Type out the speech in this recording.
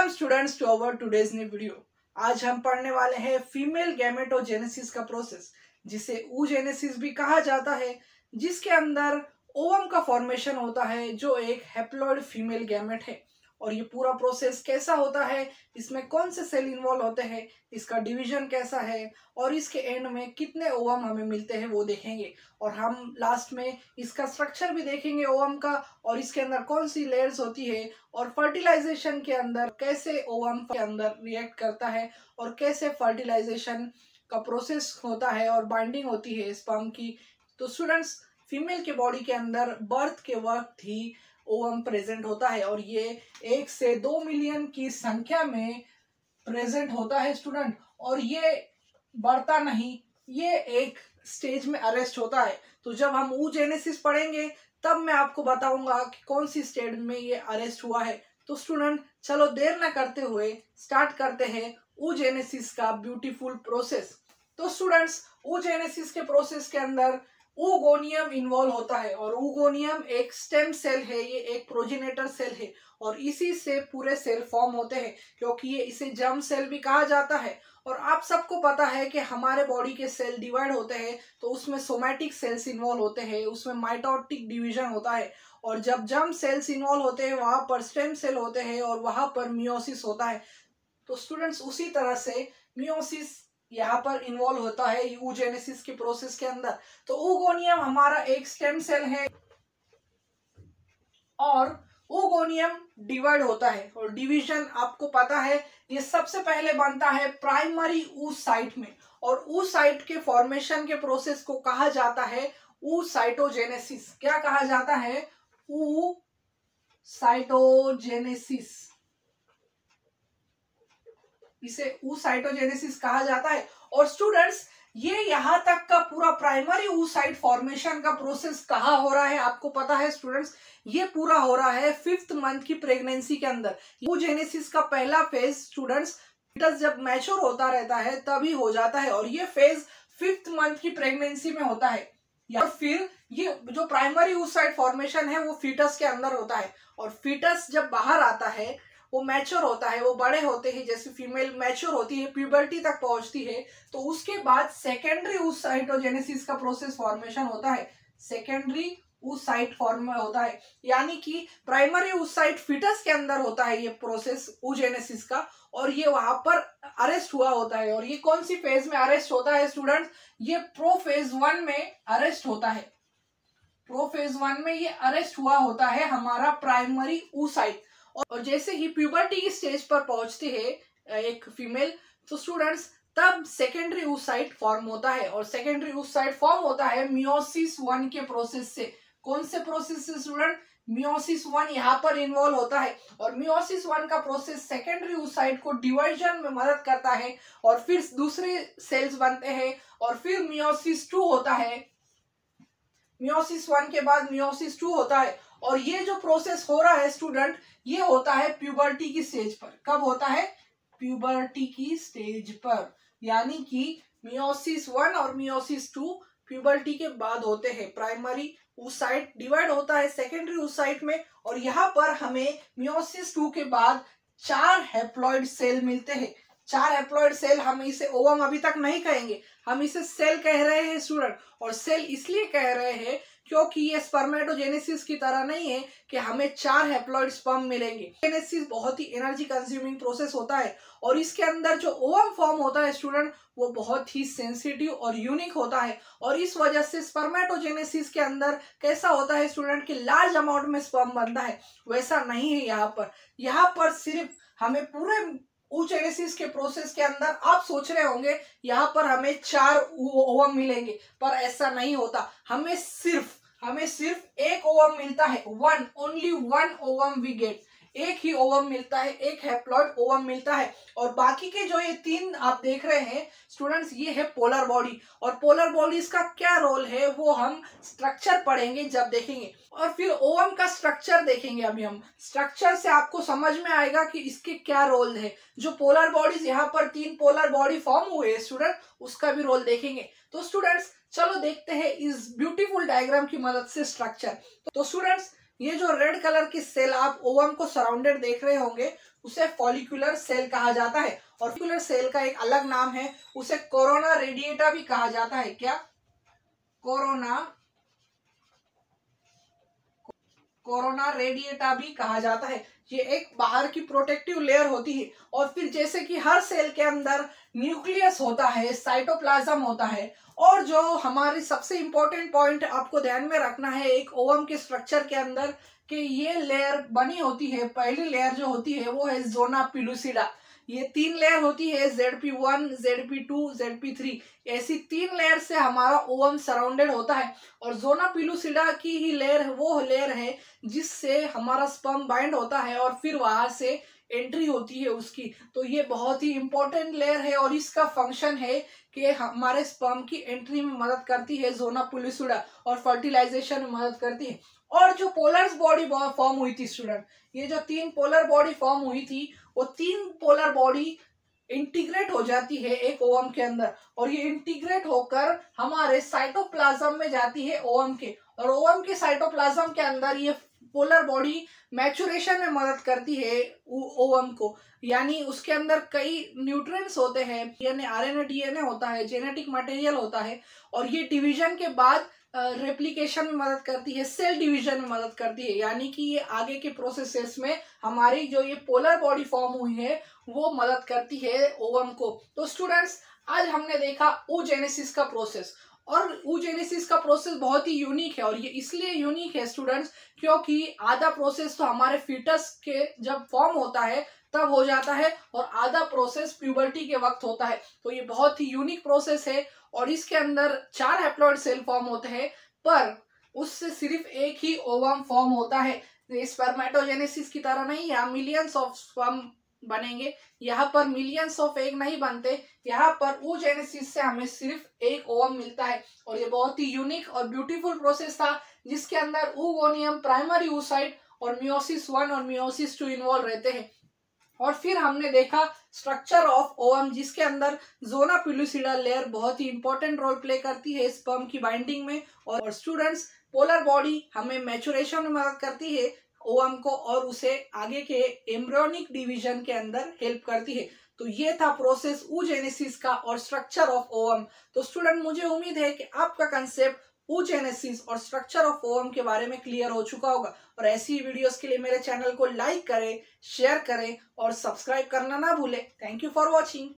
Welcome students to our today's new video. आज हम पढ़ने वाले हैं फीमेल गैमेटोजेनेसिस का प्रोसेस, जिसे oogenesis भी कहा जाता है, जिसके अंदर ओवम का फॉर्मेशन होता है जो एक हैप्लॉइड फीमेल गैमेट है। और ये पूरा प्रोसेस कैसा होता है, इसमें कौन से सेल इन्वॉल्व होते हैं, इसका डिवीजन कैसा है और इसके एंड में कितने ओवम हमें मिलते हैं वो देखेंगे। और हम लास्ट में इसका स्ट्रक्चर भी देखेंगे ओवम का, और इसके अंदर कौन सी लेयर्स होती है और फर्टिलाइजेशन के अंदर कैसे ओवम के अंदर रिएक्ट करता है और कैसे फर्टिलाइजेशन का प्रोसेस होता है और बाइंडिंग होती है स्पर्म की। तो स्टूडेंट्स, फीमेल के बॉडी के अंदर बर्थ के वक्त ही ओवम प्रेजेंट होता है और ये 1 से 2 मिलियन की संख्या में प्रेजेंट होता है स्टूडेंट। और ये बढ़ता नहीं, ये एक स्टेज में अरेस्ट होता है। तो जब हम oogenesis पढ़ेंगे तब मैं आपको बताऊंगा कि कौन सी स्टेज में ये अरेस्ट हुआ है। तो स्टूडेंट, चलो देर ना करते हुए स्टार्ट करते हैं oogenesis का ब्यूटीफुल प्रोसेस। तो स्टूडेंट्स, oogenesis के प्रोसेस के अंदर oogoनियम इन्वॉल्व होता है और oogoनियम एक स्टेम सेल है, ये एक प्रोजेनेटर सेल है और इसी से पूरे सेल फॉर्म होते हैं, क्योंकि ये इसे जर्म सेल भी कहा जाता है। और आप सबको पता है कि हमारे बॉडी के सेल डिवाइड होते हैं तो उसमें सोमैटिक सेल्स इन्वॉल्व होते हैं, उसमें माइटोटिक डिवीजन होता है, और जब जर्म सेल्स इन्वॉल्व होते हैं वहां पर स्टेम सेल होते हैं और वहां पर मियोसिस होता है। तो स्टूडेंट्स, उसी तरह से मियोसिस यहाँ पर इन्वॉल्व होता है oogenesis के प्रोसेस के अंदर। तो oogoनियम हमारा एक स्टेम सेल है और oogoनियम डिवाइड होता है, और डिवीजन आपको पता है ये सबसे पहले बनता है प्राइमरी oocyte में, और oocyte के फॉर्मेशन के प्रोसेस को कहा जाता है oocytogenesis। क्या कहा जाता है? oocytogenesis। इसे oocytogenesis कहा जाता है। और स्टूडेंट्स, ये यहाँ तक का पूरा प्राइमरी oocyte फॉर्मेशन का प्रोसेस कहाँ हो रहा है आपको पता है स्टूडेंट्स? ये पूरा हो रहा है 5th मंथ की प्रेगनेंसी के अंदर। oogenesis का पहला फेज स्टूडेंट्स, फीटस जब मैच्योर होता रहता है तभी हो जाता है, और ये फेज 5th मंथ की प्रेगनेंसी में होता है। या फिर ये जो प्राइमरी oocyte फॉर्मेशन है वो फीटस के अंदर होता है, और फीटस जब बाहर आता है वो मैच्योर होता है, वो बड़े होते हैं, जैसे फीमेल मैच्योर होती है, प्यूबर्टी तक पहुंचती है, तो उसके बाद सेकेंडरी oocytogenesis का प्रोसेस फॉर्मेशन होता है। सेकेंडरी oocyte फॉर्म होता है, यानी कि प्राइमरी oocyte फीटस के अंदर होता है ये प्रोसेस oogenesis का, और ये वहां पर अरेस्ट हुआ होता है। और ये कौन सी फेज में अरेस्ट होता है स्टूडेंट्स? ये प्रोफेज 1 में अरेस्ट होता है। प्रोफेज 1 में ये अरेस्ट हुआ होता है हमारा प्राइमरी oocyte। और जैसे ही प्यूबर्टी की स्टेज पर पहुंचती है एक फीमेल, तो स्टूडेंट्स तब सेकेंडरी oocyte फॉर्म होता है, और सेकेंडरी oocyte फॉर्म होता है मियोसिस 1 के प्रोसेस से। कौन से प्रोसेस से स्टूडेंट? मियोसिस 1 यहाँ पर इन्वॉल्व होता है, और मियोसिस 1 का प्रोसेस सेकेंडरी oocyte को डिवीजन में मदद करता है, और फिर दूसरे सेल्स बनते हैं, और फिर मियोसिस 2 होता है। मियोसिस 1 के बाद मियोसिस 2 होता है, और ये जो प्रोसेस हो रहा है स्टूडेंट, ये होता है प्यूबर्टी की स्टेज पर। कब होता है? प्यूबर्टी की स्टेज पर, यानी कि मियोसिस 1 और मियोसिस 2 प्यूबर्टी के बाद होते हैं। प्राइमरी oocyte डिवाइड होता है सेकेंडरी oocyte में, और यहाँ पर हमें मियोसिस 2 के बाद 4 हैप्लॉइड सेल मिलते हैं। 4 हैप्लॉइड सेल, हम इसे ओवम अभी तक नहीं कहेंगे, हम इसे सेल कह रहे हैं स्टूडेंट। और सेल इसलिए कह रहे हैं क्योंकि ये स्पर्मेटोजेनेसिस की तरह नहीं है कि हमें 4 हैप्लॉइड स्पर्म मिलेंगे। जेनेसिस बहुत ही एनर्जी कंज्यूमिंग प्रोसेस होता है, और इसके अंदर जो ओवम फॉर्म होता है स्टूडेंट, वो बहुत ही सेंसिटिव और यूनिक होता है। और इस वजह से स्पर्मेटोजेनेसिस के अंदर कैसा होता है स्टूडेंट कि लार्ज अमाउंट में स्पर्म बनता है, वैसा नहीं है यहाँ पर सिर्फ हमें पूरे oogenesis के प्रोसेस के अंदर आप सोच रहे होंगे यहाँ पर हमें 4 ओवम मिलेंगे, पर ऐसा नहीं होता। हमें सिर्फ एक ओवम मिलता है। Only one ovum we get. एक ही ओवम मिलता है, एक हैप्लॉइड ओवम मिलता है। और बाकी के जो ये 3 आप देख रहे हैं स्टूडेंट्स, ये है पोलर बॉडी, और पोलर बॉडीज का क्या रोल है वो हम स्ट्रक्चर पढ़ेंगे जब देखेंगे, और फिर ओवम का स्ट्रक्चर देखेंगे। अभी हम स्ट्रक्चर से आपको समझ में आएगा कि इसके क्या रोल है। जो पोलर बॉडीज यहाँ पर 3 पोलर बॉडी फॉर्म हुए स्टूडेंट, उसका भी रोल देखेंगे। तो स्टूडेंट्स, चलो देखते हैं इस ब्यूटीफुल डायग्राम की मदद से स्ट्रक्चर। तो स्टूडेंट्स, ये जो रेड कलर की सेल आप ओवम को सराउंडेड देख रहे होंगे, उसे फॉलिकुलर सेल कहा जाता है। और फॉलिकुलर सेल का एक अलग नाम है, उसे कोरोना रेडिएटा भी कहा जाता है। क्या? कोरोना रेडिएटा भी कहा जाता है। ये एक बाहर की प्रोटेक्टिव लेयर होती है। और फिर जैसे कि हर सेल के अंदर न्यूक्लियस होता है, साइटोप्लाज्म होता है, और जो हमारी सबसे इंपॉर्टेंट पॉइंट आपको ध्यान में रखना है एक ओवम के स्ट्रक्चर के अंदर, कि ये लेयर बनी होती है। पहली लेयर जो होती है वो है जोना पिलुसिडा। ये 3 लेयर होती है, ZP1, ZP2, ZP3। ऐसी 3 लेयर से हमारा ओवम सराउंडेड होता है। और जोना पिलुसिडा की ही लेयर वो लेयर है जिससे हमारा स्पर्म बाइंड होता है और फिर वहां से एंट्री होती है उसकी। तो ये बहुत ही इंपॉर्टेंट लेयर है और इसका फंक्शन है कि हमारे स्पर्म की एंट्री में मदद करती है जोना पिलुसिडा, और फर्टिलाइजेशन में मदद करती है। और जो पोलर बॉडी फॉर्म हुई थी स्टूडेंट, ये जो 3 पोलर बॉडी फॉर्म हुई थी, वो 3 पोलर बॉडी इंटीग्रेट हो जाती है एक ओवम के अंदर, और ये इंटीग्रेट होकर हमारे साइटोप्लाज्म में जाती है ओवम के। और ओवम के साइटोप्लाज्म के अंदर ये पोलर बॉडी मैचुरेशन में मदद करती है ओवम को। यानी उसके अंदर कई न्यूट्रिएंट्स होते हैं, यानी RNA DNA होता है, जेनेटिक मटेरियल होता है, और ये डिवीजन के बाद रेप्लिकेशन में मदद करती है, सेल डिवीजन में मदद करती है। यानी कि ये आगे के प्रोसेसेस में हमारी जो ये पोलर बॉडी फॉर्म हुई है वो मदद करती है ओवम को। तो स्टूडेंट्स, आज हमने देखा oogenesis का प्रोसेस, और oogenesis का प्रोसेस बहुत ही यूनिक है। और ये इसलिए यूनिक है स्टूडेंट्स क्योंकि आधा प्रोसेस तो हमारे फीटस के जब फॉर्म होता है तब हो जाता है, और आधा प्रोसेस प्यूबर्टी के वक्त होता है। तो ये बहुत ही यूनिक प्रोसेस है, और इसके अंदर 4 हैप्लॉइड सेल फॉर्म होते हैं, पर उससे सिर्फ एक ही ओवम फॉर्म होता है। स्पर्मेटोजेनेसिस की तरह नहीं, यहाँ मिलियंस ऑफ स्पर्म बनेंगे, यहाँ पर मिलियंस ऑफ एग नहीं बनते। यहाँ पर oogenesis से हमें सिर्फ एक ओवम मिलता है। और ये बहुत ही यूनिक और ब्यूटीफुल प्रोसेस था, जिसके अंदर oogoनियम, प्राइमरी oocyte और मियोसिस 1 और मियोसिस 2 इन्वॉल्व रहते हैं। और फिर हमने देखा स्ट्रक्चर ऑफ ओवम, जिसके अंदर जोना पिलुसिडा लेयर बहुत ही इंपॉर्टेंट रोल प्ले करती है स्पर्म की बाइंडिंग में। और स्टूडेंट्स, पोलर बॉडी हमें मैचुरेशन में मदद करती है ओवम को, और उसे आगे के एम्ब्रियोनिक डिवीजन के अंदर हेल्प करती है। तो ये था प्रोसेस oogenesis का और स्ट्रक्चर ऑफ ओवम। तो स्टूडेंट, मुझे उम्मीद है कि आपका कंसेप्ट oogenesis और स्ट्रक्चर ऑफ ओवम के बारे में क्लियर हो चुका होगा। और ऐसी वीडियोस के लिए मेरे चैनल को लाइक करें, शेयर करें और सब्सक्राइब करना ना भूलें। Thank you for watching.